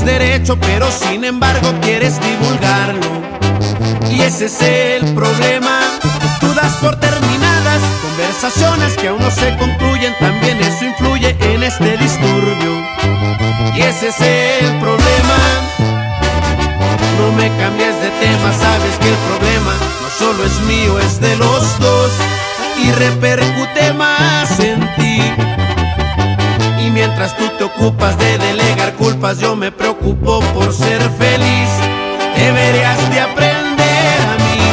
derecho, pero sin embargo quieres divulgarlo. Y ese es el problema. Tú das por terminadas conversaciones que aún no se concluyen. También eso influye en este disturbio. Y ese es el problema. No me cambies de tema, sabes que el problema no solo es mío, es de los dos y repercute más en ti. Y mientras tú te ocupas de delegar culpas, yo me preocupo por ser feliz. Deberías de aprender a mí.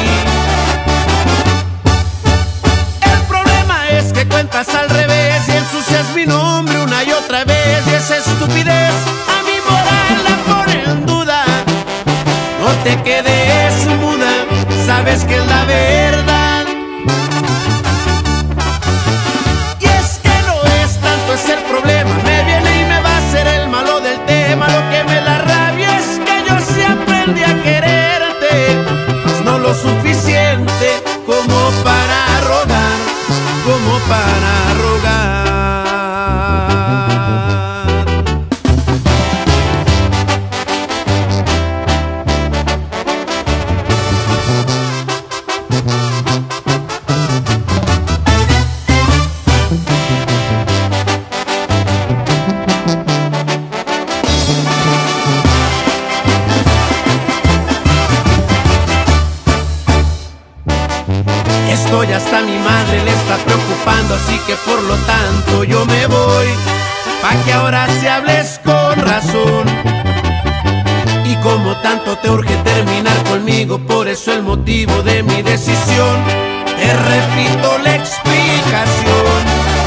El problema es que cuentas al revés y ensucias mi nombre una y otra vez. Y esa estupidez a mi moral la pone en duda. No te quedes muda, sabes que es la verdad. Y es que no es tanto ese el problema. Me viene y me va a hacer el malo del tema. Lo que me da rabia es que yo sí aprendí a quererte, pues no lo suficiente como para rogar, como para rogar. Estoy hasta mi madre le está preocupando, así que por lo tanto yo me voy, pa' que ahora sí hables con razón. Y como tanto te urge terminar conmigo, por eso el motivo de mi decisión, te repito la explicación.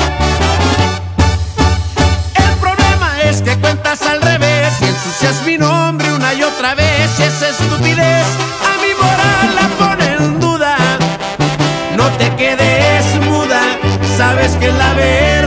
El problema es que cuentas al revés y ensucias mi nombre una y otra vez. Y esa estupidez a mi moral la pone en duda. No te quedes muda, sabes que la ves.